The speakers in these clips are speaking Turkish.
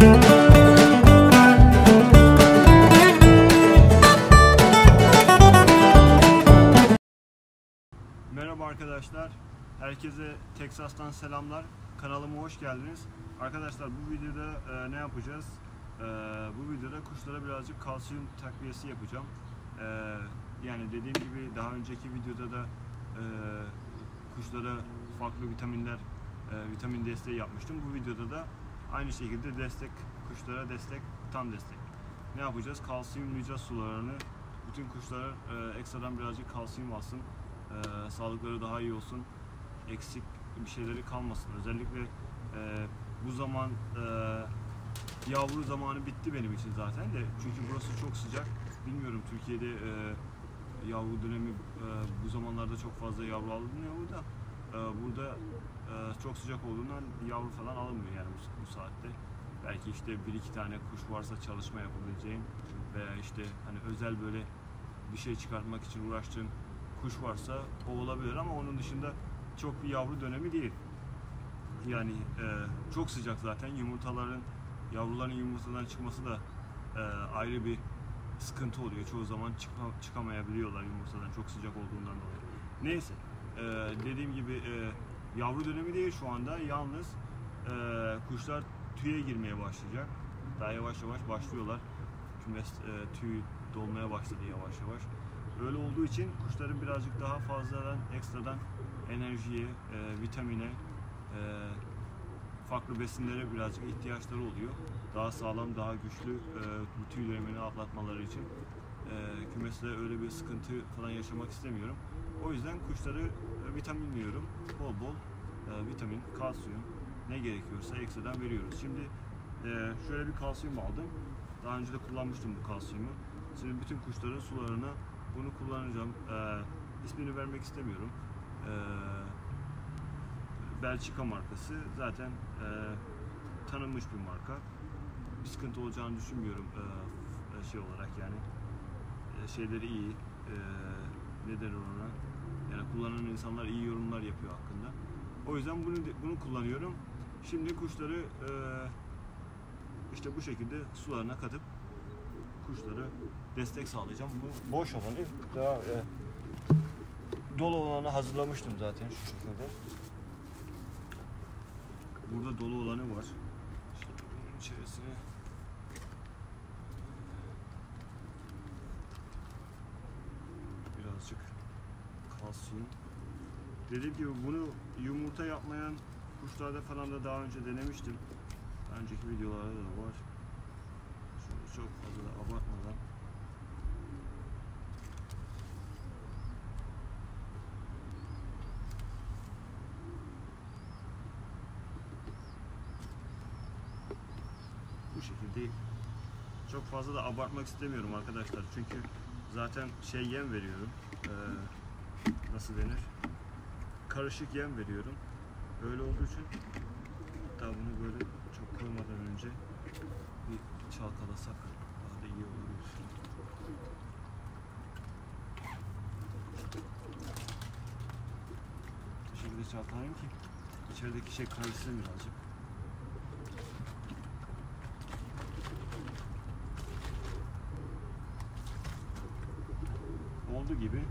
Merhaba arkadaşlar, herkese Teksas'tan selamlar. Kanalıma hoş geldiniz. Arkadaşlar bu videoda ne yapacağız? Bu videoda kuşlara birazcık kalsiyum takviyesi yapacağım. Yani dediğim gibi daha önceki videoda da kuşlara farklı vitaminler, vitamin desteği yapmıştım. Bu videoda da aynı şekilde destek, kuşlara destek, tam destek. Ne yapacağız? Kalsiyumlayacağız sularını. Bütün kuşlara ekstradan birazcık kalsiyum alsın. Sağlıkları daha iyi olsun, eksik bir şeyleri kalmasın. Özellikle bu zaman yavru zamanı bitti benim için zaten de, çünkü burası çok sıcak. Bilmiyorum Türkiye'de yavru dönemi bu zamanlarda çok fazla yavru alınmıyor da burada çok sıcak olduğundan yavru falan alınmıyor yani bu saatte. Belki işte bir iki tane kuş varsa çalışma yapabileceğim veya işte hani özel böyle bir şey çıkartmak için uğraştığım kuş varsa o olabilir, ama onun dışında çok bir yavru dönemi değil. Yani çok sıcak zaten. Yavruların yumurtadan çıkması da ayrı bir sıkıntı oluyor. Çoğu zaman çıkamayabiliyorlar yumurtadan, çok sıcak olduğundan dolayı. Neyse, dediğim gibi yavru dönemi değil şu anda. Yalnız kuşlar tüye girmeye başlayacak. Daha yavaş yavaş başlıyorlar. Kümes tüy dolmaya başladı yavaş yavaş. Öyle olduğu için kuşların birazcık daha fazladan, ekstradan enerjiye, vitamine, farklı besinlere birazcık ihtiyaçları oluyor. Daha sağlam, daha güçlü bu tüy dönemini atlatmaları için. Kümesle öyle bir sıkıntı falan yaşamak istemiyorum. O yüzden kuşları vitaminliyorum. Bol bol vitamin, kalsiyum ne gerekiyorsa ekstradan veriyoruz. Şimdi şöyle bir kalsiyum aldım. Daha önce de kullanmıştım bu kalsiyumu. Şimdi bütün kuşların sularına bunu kullanacağım. İsmini vermek istemiyorum. Belçika markası. Zaten tanınmış bir marka. Bir sıkıntı olacağını düşünmüyorum şey olarak yani. Şeyleri iyi. Ne denir ona? Yani kullanan insanlar iyi yorumlar yapıyor hakkında. O yüzden bunu kullanıyorum. Şimdi kuşları işte bu şekilde sularına katıp kuşlara destek sağlayacağım. Bu boş olanı daha dolu olanı hazırlamıştım zaten şu şekilde. Burada dolu olanı var. Şimdi bunun içerisine birazcık kalsiyum. Dediğim gibi bunu yumurta yapmayan kuşlarda falan da daha önce denemiştim. Daha önceki videolarda da var. Şunu çok fazla da abartmadan bu şekilde, çok fazla da abartmak istemiyorum arkadaşlar, çünkü zaten yem veriyorum, nasıl denir, karışık yem veriyorum. Öyle olduğu için hatta bunu böyle çok koymadan önce bir çalkalasak daha da iyi olur. Bu şekilde çalkalayayım ki içerideki şey karışsın birazcık. Oldu gibi.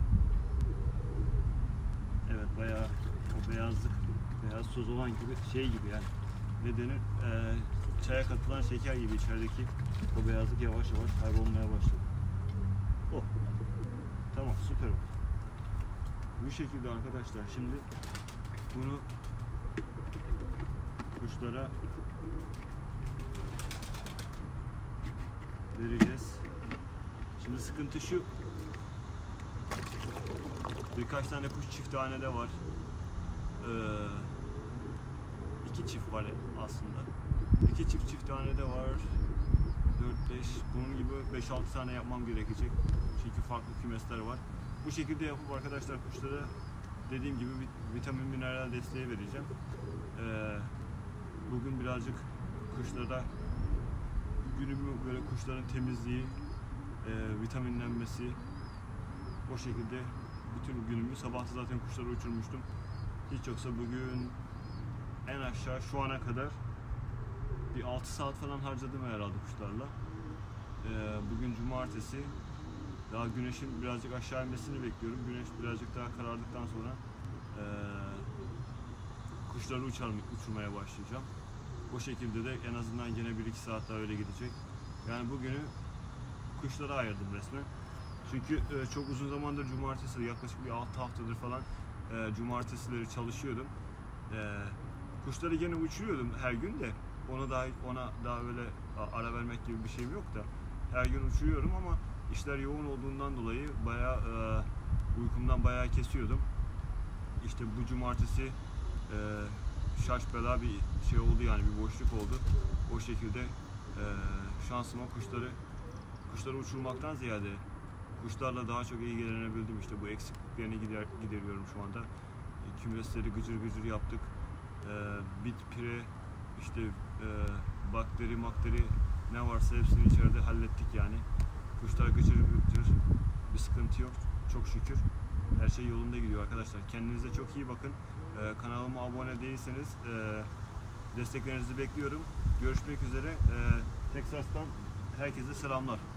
Evet, bayağı o beyaz toz olan gibi gibi yani. Ne denir? Çaya katılan şeker gibi içerideki o beyazlık yavaş yavaş kaybolmaya başladı. Oh. Tamam, süper oldu. Bu şekilde arkadaşlar, şimdi bunu kuşlara vereceğiz. Şimdi sıkıntı şu. Birkaç tane kuş çifthanede var. 2 çift var aslında. 2 çift çifthanede var. 4-5, bunun gibi 5-6 tane yapmam gerekecek. Çünkü farklı kümesler var. Bu şekilde yapıp arkadaşlar kuşlara dediğim gibi vitamin, mineral desteği vereceğim. Bugün birazcık kuşlara günümü böyle kuşların temizliği, vitaminlenmesi, o şekilde bütün günümü, sabah zaten kuşları uçurmuştum. Hiç yoksa bugün en aşağı şu ana kadar Bir 6 saat falan harcadım herhalde kuşlarla. Bugün cumartesi. Daha güneşin birazcık aşağı inmesini bekliyorum. Güneş birazcık daha karardıktan sonra kuşları uçurmaya başlayacağım. O şekilde de en azından yine 1-2 saat daha öyle gidecek. Yani bugünü kuşlara ayırdım resmen. Çünkü çok uzun zamandır cumartesi, yaklaşık bir 6 haftadır falan cumartesileri çalışıyordum. Kuşları gene uçuruyordum her gün de. Ona daha öyle ara vermek gibi bir şeyim yok da. Her gün uçuruyorum ama işler yoğun olduğundan dolayı bayağı uykumdan bayağı kesiyordum. İşte bu cumartesi şaş bela bir şey oldu, yani bir boşluk oldu. O şekilde şansıma kuşları uçurmaktan ziyade kuşlarla daha çok ilgilenebildim. İşte bu eksikliklerini gideriyorum şu anda. Kümesleri gıcır gıcır yaptık. Bit, pire, işte bakteri ne varsa hepsini içeride hallettik yani. Kuşlar gıcır gıcır, bir sıkıntı yok çok şükür. Her şey yolunda gidiyor arkadaşlar. Kendinize çok iyi bakın. Kanalıma abone değilseniz desteklerinizi bekliyorum. Görüşmek üzere. Texas'tan herkese selamlar.